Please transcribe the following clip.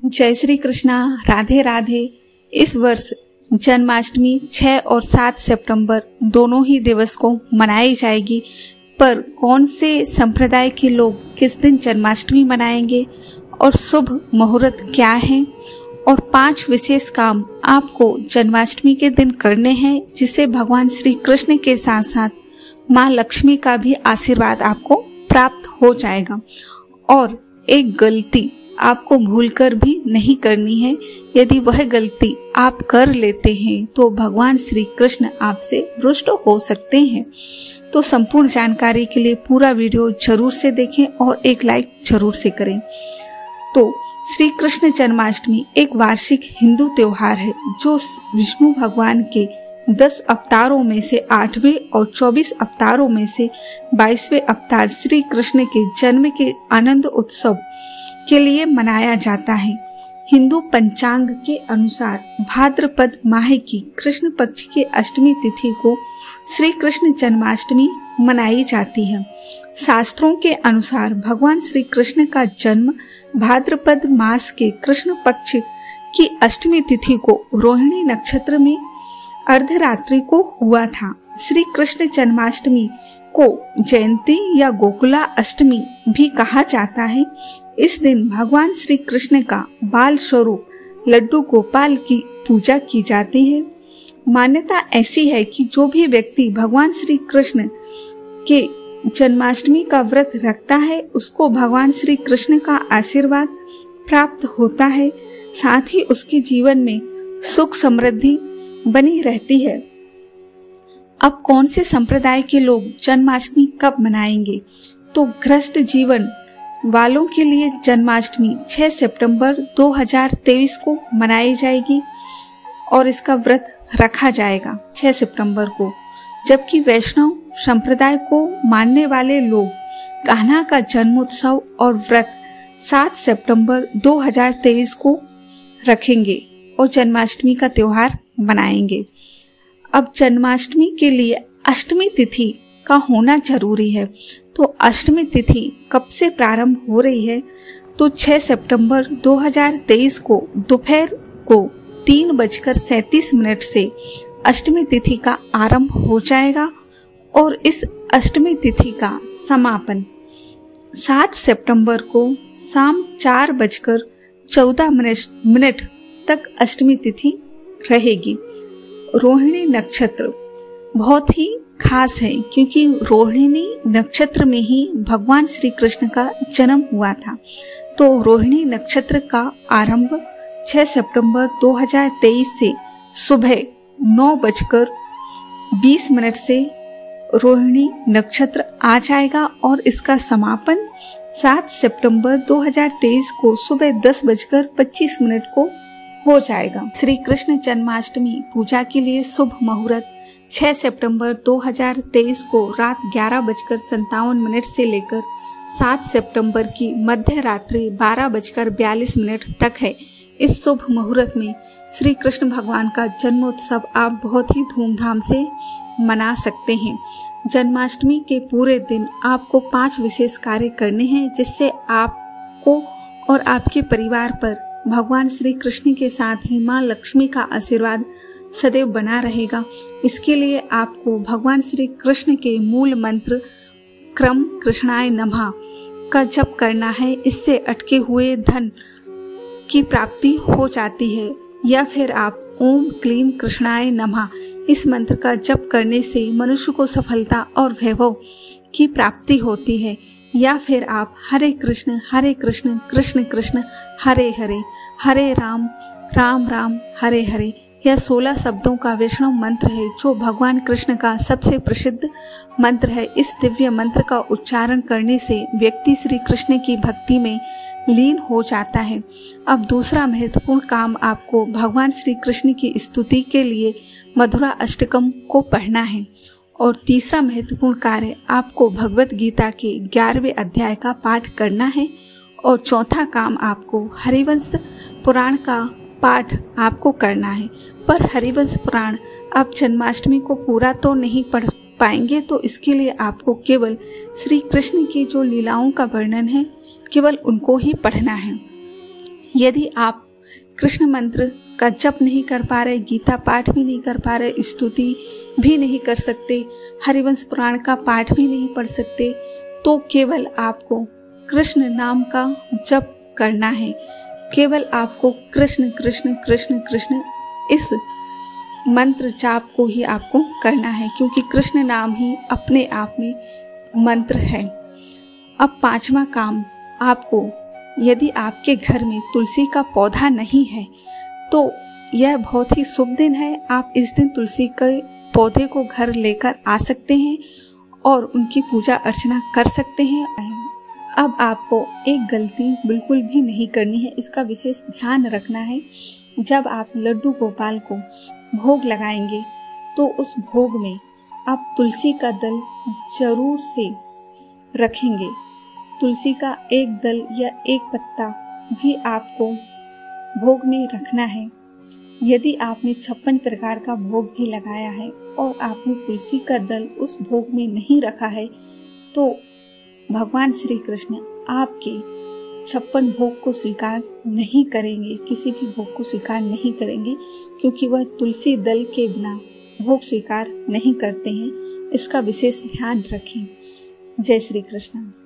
जय श्री कृष्णा, राधे राधे। इस वर्ष जन्माष्टमी 6 और 7 सितंबर दोनों ही दिवस को मनाई जाएगी, पर कौन से संप्रदाय के लोग किस दिन जन्माष्टमी मनाएंगे और शुभ मुहूर्त क्या है और 5 विशेष काम आपको जन्माष्टमी के दिन करने हैं, जिससे भगवान श्री कृष्ण के साथ साथ माँ लक्ष्मी का भी आशीर्वाद आपको प्राप्त हो जाएगा। और एक गलती आपको भूलकर भी नहीं करनी है। यदि वह गलती आप कर लेते हैं तो भगवान श्री कृष्ण आपसे रुष्ट हो सकते हैं। तो संपूर्ण जानकारी के लिए पूरा वीडियो जरूर से देखें और एक लाइक जरूर से करें। तो श्री कृष्ण जन्माष्टमी एक वार्षिक हिंदू त्योहार है जो विष्णु भगवान के 10 अवतारों में से 8वें और 24 अवतारों में से 22वें अवतार श्री कृष्ण के जन्म के आनंद उत्सव के लिए मनाया जाता है। हिंदू पंचांग के अनुसार भाद्रपद माह की कृष्ण पक्ष की अष्टमी तिथि को श्री कृष्ण जन्माष्टमी मनाई जाती है। शास्त्रों के अनुसार भगवान श्री कृष्ण का जन्म भाद्रपद मास के कृष्ण पक्ष की अष्टमी तिथि को रोहिणी नक्षत्र में अर्धरात्रि को हुआ था। श्री कृष्ण जन्माष्टमी को जयंती या गोकुला अष्टमी भी कहा जाता है। इस दिन भगवान श्री कृष्ण का बाल स्वरूप लड्डू गोपाल की पूजा की जाती है। मान्यता ऐसी है कि जो भी व्यक्ति भगवान श्री कृष्ण के जन्माष्टमी का व्रत रखता है उसको भगवान श्री कृष्ण का आशीर्वाद प्राप्त होता है, साथ ही उसके जीवन में सुख समृद्धि बनी रहती है। अब कौन से संप्रदाय के लोग जन्माष्टमी कब मनाएंगे? तो गृहस्थ जीवन वालों के लिए जन्माष्टमी 6 सितंबर 2023 को मनाई जाएगी और इसका व्रत रखा जाएगा 6 सितंबर को। जबकि वैष्णव संप्रदाय को मानने वाले लोग कान्हा का जन्मोत्सव और व्रत 7 सितंबर 2023 को रखेंगे और जन्माष्टमी का त्योहार मनाएंगे। अब जन्माष्टमी के लिए अष्टमी तिथि का होना जरूरी है। तो अष्टमी तिथि कब से प्रारंभ हो रही है? तो 6 सितंबर 2023 को दोपहर को 3:37 से अष्टमी तिथि का आरंभ हो जाएगा और इस अष्टमी तिथि का समापन 7 सितंबर को शाम 4:14 तक अष्टमी तिथि रहेगी। रोहिणी नक्षत्र बहुत ही खास है क्योंकि रोहिणी नक्षत्र में ही भगवान श्री कृष्ण का जन्म हुआ था। तो रोहिणी नक्षत्र का आरंभ 6 सितंबर 2023 से सुबह 9:20 से रोहिणी नक्षत्र आ जाएगा और इसका समापन 7 सितंबर 2023 को सुबह 10:25 को हो जाएगा। श्री कृष्ण जन्माष्टमी पूजा के लिए शुभ मुहूर्त 6 सितंबर 2023 को रात 11:57 से लेकर 7 सितंबर की मध्य रात्रि 12:42 तक है। इस शुभ मुहूर्त में श्री कृष्ण भगवान का जन्मोत्सव आप बहुत ही धूमधाम से मना सकते हैं। जन्माष्टमी के पूरे दिन आपको 5 विशेष कार्य करने हैं, जिससे आपको और आपके परिवार पर भगवान श्री कृष्ण के साथ ही माँ लक्ष्मी का आशीर्वाद सदैव बना रहेगा। इसके लिए आपको भगवान श्री कृष्ण के मूल मंत्र क्रम कृष्णाय नमः का जप करना है। इससे अटके हुए धन की प्राप्ति हो जाती है। या फिर आप ओम क्लीम कृष्णाय नमः इस मंत्र का जप करने से मनुष्य को सफलता और वैभव की प्राप्ति होती है। या फिर आप हरे कृष्ण कृष्ण कृष्ण हरे हरे, हरे राम राम राम हरे हरे, यह 16 शब्दों का वैष्णव मंत्र है जो भगवान कृष्ण का सबसे प्रसिद्ध मंत्र है। इस दिव्य मंत्र का उच्चारण करने से व्यक्ति श्री कृष्ण की भक्ति में लीन हो जाता है। अब दूसरा महत्वपूर्ण काम आपको भगवान श्री कृष्ण की स्तुति के लिए मधुरा अष्टकम को पढ़ना है। और तीसरा महत्वपूर्ण कार्य आपको भगवत गीता के 11वें अध्याय का पाठ करना है। और चौथा काम आपको हरिवंश पुराण का पाठ आपको करना है। पर हरिवंश पुराण आप जन्माष्टमी को पूरा तो नहीं पढ़ पाएंगे, तो इसके लिए आपको केवल श्री कृष्ण की जो लीलाओं का वर्णन है केवल उनको ही पढ़ना है। यदि आप कृष्ण मंत्र का जप नहीं कर पा रहे, गीता पाठ भी नहीं कर पा रहे, स्तुति भी नहीं कर सकते, हरिवंश पुराण का पाठ भी नहीं पढ़ सकते, तो केवल आपको कृष्ण नाम का जप करना है। केवल आपको कृष्ण कृष्ण कृष्ण कृष्ण इस मंत्र जाप को ही आपको करना है, क्योंकि कृष्ण नाम ही अपने आप में मंत्र है। अब पांचवा काम, आपको यदि आपके घर में तुलसी का पौधा नहीं है तो यह बहुत ही शुभ दिन है। आप इस दिन तुलसी के पौधे को घर लेकर आ सकते हैं और उनकी पूजा अर्चना कर सकते हैं। अब आपको एक गलती बिल्कुल भी नहीं करनी है, इसका विशेष ध्यान रखना है। जब आप लड्डू गोपाल को भोग लगाएंगे तो उस भोग में आप तुलसी का दल जरूर से रखेंगे। तुलसी का एक दल या एक पत्ता भी आपको भोग में रखना है। यदि आपने 56 प्रकार का भोग भी लगाया है और आपने तुलसी का दल उस भोग में नहीं रखा है तो भगवान श्री कृष्ण आपके 56 भोग को स्वीकार नहीं करेंगे, किसी भी भोग को स्वीकार नहीं करेंगे, क्योंकि वह तुलसी दल के बिना भोग स्वीकार नहीं करते हैं। इसका विशेष ध्यान रखें। जय श्री कृष्ण।